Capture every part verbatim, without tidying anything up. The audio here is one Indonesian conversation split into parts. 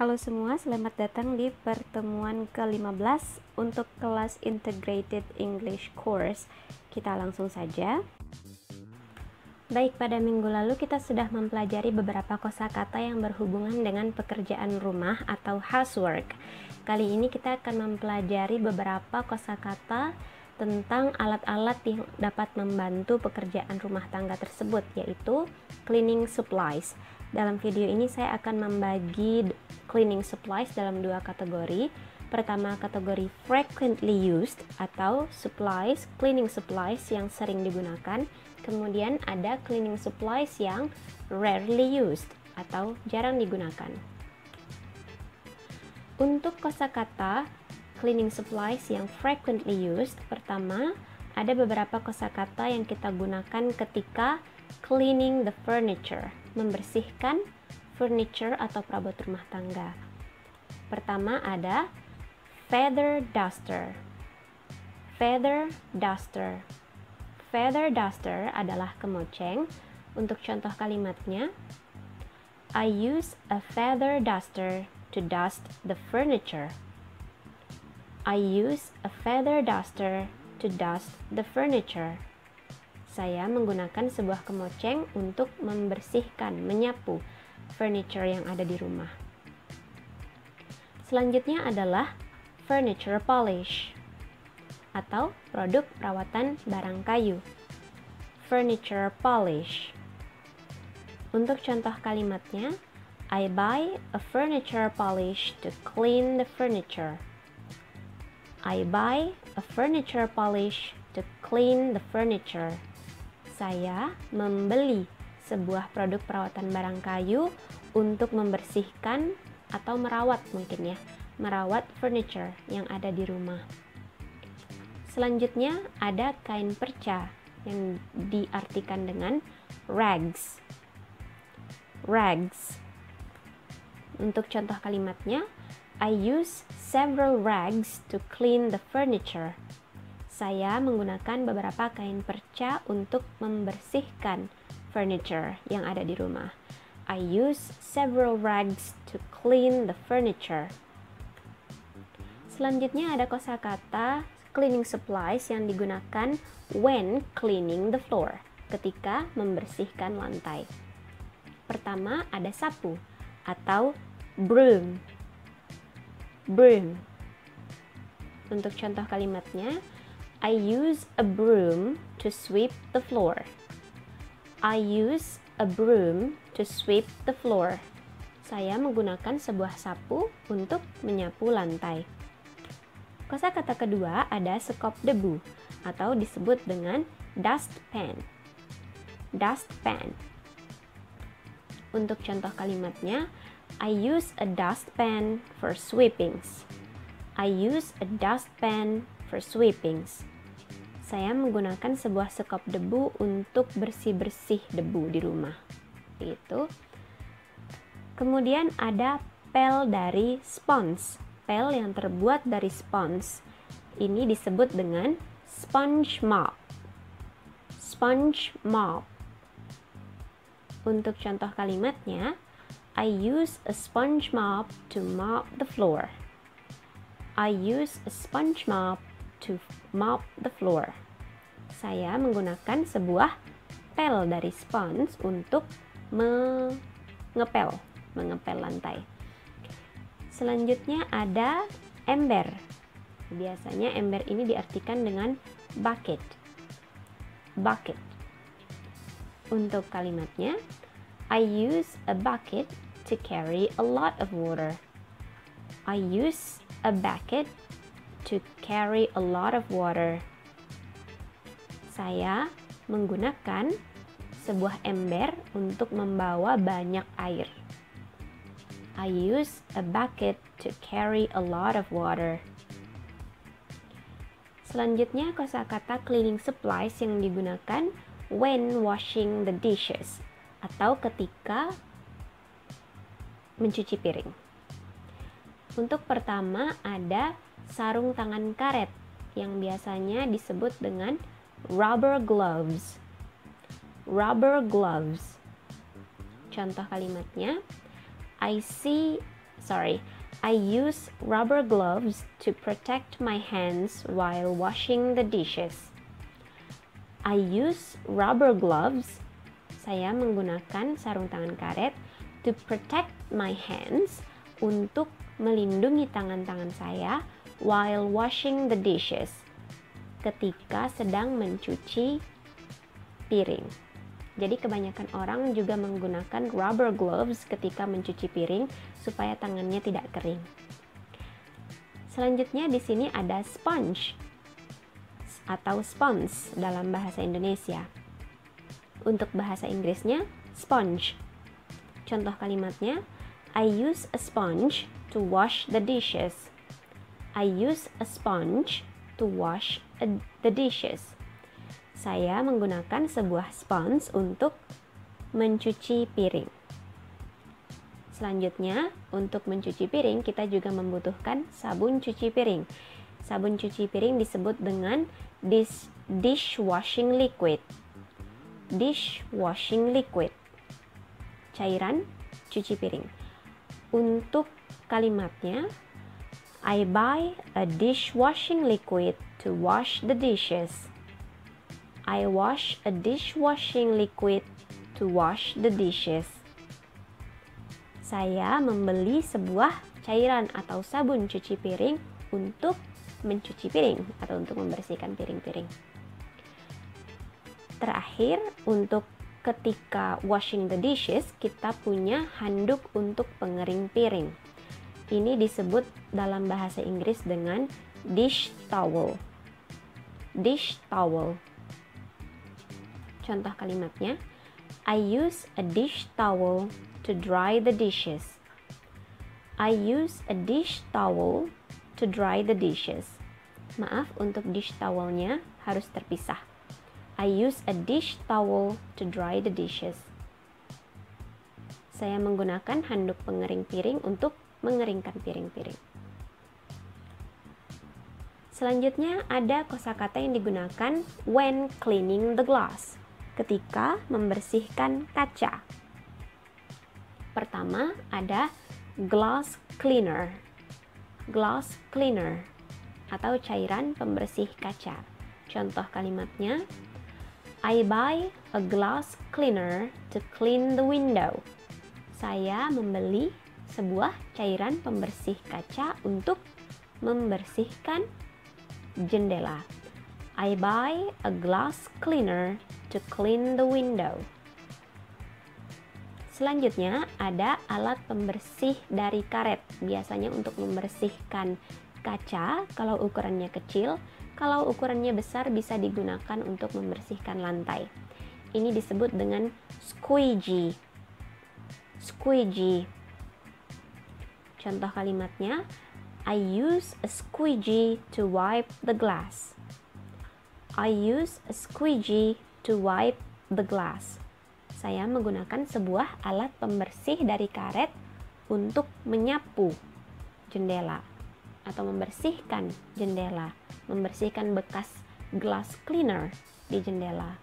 Halo semua, selamat datang di pertemuan ke lima belas untuk kelas Integrated English Course. Kita langsung saja. Baik, pada minggu lalu kita sudah mempelajari beberapa kosakata yang berhubungan dengan pekerjaan rumah atau housework. Kali ini kita akan mempelajari beberapa kosakata tentang alat-alat yang dapat membantu pekerjaan rumah tangga tersebut, yaitu cleaning supplies. Dalam video ini saya akan membagi cleaning supplies dalam dua kategori. Pertama, kategori frequently used atau supplies, cleaning supplies yang sering digunakan. Kemudian ada cleaning supplies yang rarely used atau jarang digunakan. Untuk kosakata cleaning supplies yang frequently used, pertama ada beberapa kosakata yang kita gunakan ketika cleaning the furniture, membersihkan furniture atau perabot rumah tangga. Pertama ada feather duster. Feather duster. Feather duster adalah kemoceng. Untuk contoh kalimatnya, I use a feather duster to dust the furniture. I use a feather duster to dust the furniture. Saya menggunakan sebuah kemoceng untuk membersihkan, menyapu furniture yang ada di rumah. Selanjutnya adalah furniture polish atau produk perawatan barang kayu. Furniture polish. Untuk contoh kalimatnya, I buy a furniture polish to clean the furniture. I buy a furniture polish to clean the furniture. Saya membeli sebuah produk perawatan barang kayu untuk membersihkan atau merawat mungkin ya, merawat furniture yang ada di rumah. Selanjutnya ada kain perca yang diartikan dengan rags. Rags. Untuk contoh kalimatnya, I use several rags to clean the furniture. Saya menggunakan beberapa kain perca untuk membersihkan furniture yang ada di rumah. I use several rags to clean the furniture. Selanjutnya ada kosakata cleaning supplies yang digunakan when cleaning the floor, ketika membersihkan lantai. Pertama ada sapu atau broom. Broom. Untuk contoh kalimatnya, I use a broom to sweep the floor. I use a broom to sweep the floor. Saya menggunakan sebuah sapu untuk menyapu lantai. Kosakata kedua ada sekop debu atau disebut dengan dustpan. Dustpan. Untuk contoh kalimatnya, I use a dustpan for sweepings. I use a dustpan for sweepings. Saya menggunakan sebuah sekop debu untuk bersih-bersih debu di rumah. Begitu. Kemudian ada pel dari spons. Pel yang terbuat dari spons. Ini disebut dengan sponge mop. Sponge mop. Untuk contoh kalimatnya, I use a sponge mop to mop the floor. I use a sponge mop to mop the floor. Saya menggunakan sebuah pel dari spons untuk mengepel, mengepel lantai. Selanjutnya ada ember. Biasanya ember ini diartikan dengan bucket. Bucket. Untuk kalimatnya, I use a bucket to carry a lot of water. I use a bucket to carry a lot of water. Saya menggunakan sebuah ember untuk membawa banyak air. I use a bucket to carry a lot of water. Selanjutnya kosakata cleaning supplies yang digunakan when washing the dishes atau ketika mencuci piring. Untuk pertama ada sarung tangan karet yang biasanya disebut dengan rubber gloves. Rubber gloves. Contoh kalimatnya, I see sorry, I use rubber gloves to protect my hands while washing the dishes. I use rubber gloves. Saya menggunakan sarung tangan karet to protect my hands, untuk melindungi tangan-tangan saya while washing the dishes, ketika sedang mencuci piring. Jadi kebanyakan orang juga menggunakan rubber gloves ketika mencuci piring supaya tangannya tidak kering. Selanjutnya di sini ada sponge atau sponge dalam bahasa Indonesia. Untuk bahasa Inggrisnya sponge. Contoh kalimatnya, I use a sponge to wash the dishes. I use a sponge to wash a, the dishes. Saya menggunakan sebuah sponge untuk mencuci piring. Selanjutnya, untuk mencuci piring kita juga membutuhkan sabun cuci piring. Sabun cuci piring disebut dengan dish, dishwashing liquid. Dishwashing liquid. Cairan cuci piring. Untuk kalimatnya, I buy a dishwashing liquid to wash the dishes. I wash a dishwashing liquid to wash the dishes. Saya membeli sebuah cairan atau sabun cuci piring untuk mencuci piring atau untuk membersihkan piring-piring. Terakhir, untuk ketika washing the dishes, kita punya handuk untuk pengering piring. Ini disebut dalam bahasa Inggris dengan dish towel. Dish towel. Contoh kalimatnya, I use a dish towel to dry the dishes. I use a dish towel to dry the dishes. Maaf, untuk dish towelnya harus terpisah. I use a dish towel to dry the dishes. Saya menggunakan handuk pengering piring untuk mengeringkan piring-piring. Selanjutnya ada kosakata yang digunakan when cleaning the glass, ketika membersihkan kaca. Pertama ada glass cleaner. Glass cleaner atau cairan pembersih kaca. Contoh kalimatnya, I buy a glass cleaner to clean the window. Saya membeli sebuah cairan pembersih kaca untuk membersihkan jendela. I buy a glass cleaner to clean the window. Selanjutnya ada alat pembersih dari karet, biasanya untuk membersihkan kaca kalau ukurannya kecil. Kalau ukurannya besar bisa digunakan untuk membersihkan lantai. Ini disebut dengan squeegee. Squeegee. Contoh kalimatnya, I use a squeegee to wipe the glass. I use a squeegee to wipe the glass. Saya menggunakan sebuah alat pembersih dari karet untuk menyapu jendela atau membersihkan jendela, membersihkan bekas glass cleaner di jendela.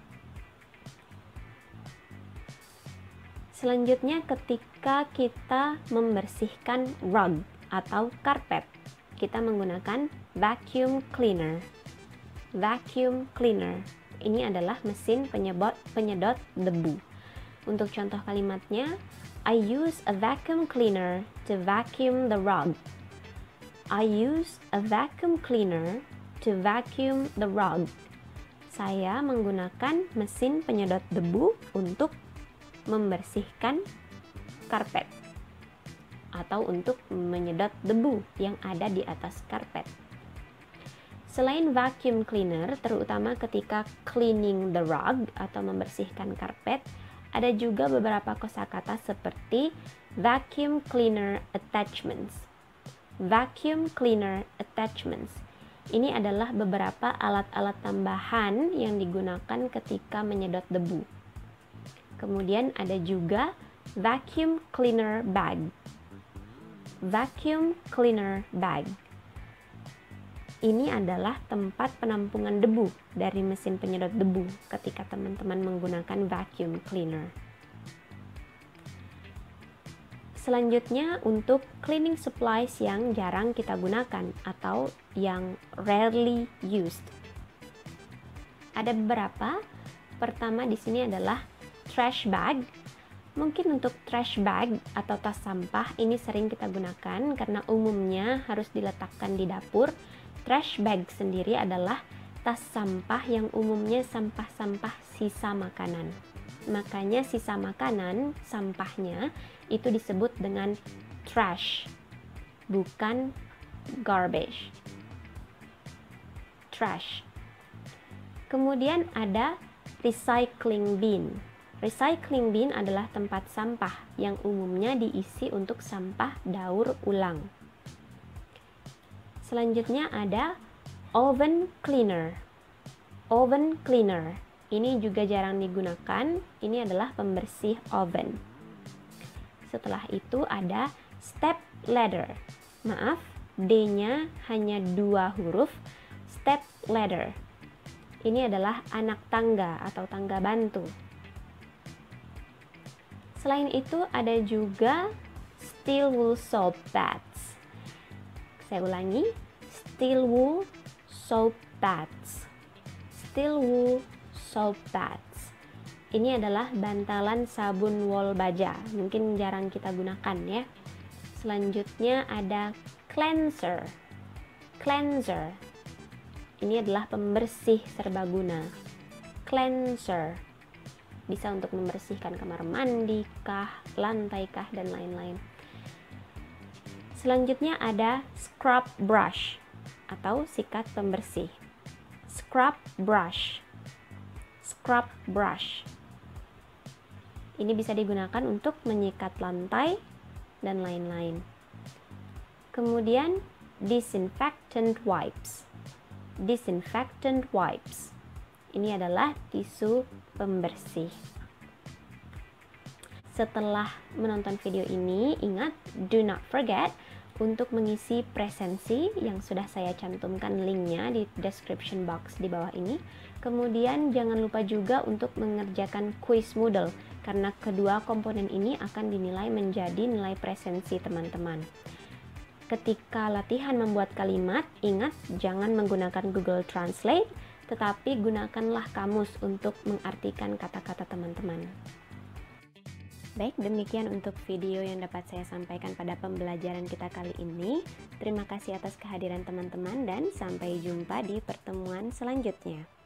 Selanjutnya ketika kita membersihkan rug atau karpet, kita menggunakan vacuum cleaner. Vacuum cleaner. Ini adalah mesin penyedot, penyedot debu. Untuk contoh kalimatnya, I use a vacuum cleaner to vacuum the rug. I use a vacuum cleaner to vacuum the rug. Saya menggunakan mesin penyedot debu untuk membersihkan karpet atau untuk menyedot debu yang ada di atas karpet. Selain vacuum cleaner, terutama ketika cleaning the rug atau membersihkan karpet, ada juga beberapa kosakata seperti vacuum cleaner attachments. Vacuum cleaner attachments. Ini adalah beberapa alat-alat tambahan yang digunakan ketika menyedot debu. Kemudian ada juga vacuum cleaner bag. Vacuum cleaner bag. Ini adalah tempat penampungan debu dari mesin penyedot debu ketika teman-teman menggunakan vacuum cleaner. Selanjutnya untuk cleaning supplies yang jarang kita gunakan atau yang rarely used. Ada beberapa. Pertama di sini adalah trash bag. Mungkin untuk trash bag atau tas sampah ini sering kita gunakan karena umumnya harus diletakkan di dapur. Trash bag sendiri adalah tas sampah yang umumnya sampah-sampah sisa makanan. Makanya sisa makanan, sampahnya itu disebut dengan trash, bukan garbage. Trash. Kemudian ada recycling bin. Recycling bin adalah tempat sampah yang umumnya diisi untuk sampah daur ulang. Selanjutnya ada oven cleaner. Oven cleaner. Ini juga jarang digunakan, ini adalah pembersih oven. Setelah itu ada step ladder. Maaf, D-nya hanya dua huruf, step ladder. Ini adalah anak tangga atau tangga bantu. Selain itu ada juga steel wool soap pads. Saya ulangi, steel wool soap pads. Steel wool soap pads. Ini adalah bantalan sabun wol baja. Mungkin jarang kita gunakan ya. Selanjutnya ada cleanser. Cleanser. Ini adalah pembersih serbaguna. Cleanser. Bisa untuk membersihkan kamar mandi kah, lantai kah, dan lain-lain. Selanjutnya ada scrub brush atau sikat pembersih. Scrub brush. Scrub brush. Ini bisa digunakan untuk menyikat lantai dan lain-lain. Kemudian disinfectant wipes. Disinfectant wipes. Ini adalah tisu pembersih. Setelah menonton video ini, ingat do not forget untuk mengisi presensi yang sudah saya cantumkan linknya di description box di bawah ini. Kemudian jangan lupa juga untuk mengerjakan quiz Moodle karena kedua komponen ini akan dinilai menjadi nilai presensi teman-teman. Ketika latihan membuat kalimat, ingat jangan menggunakan Google Translate, tetapi gunakanlah kamus untuk mengartikan kata-kata teman-teman. Baik, demikian untuk video yang dapat saya sampaikan pada pembelajaran kita kali ini. Terima kasih atas kehadiran teman-teman dan sampai jumpa di pertemuan selanjutnya.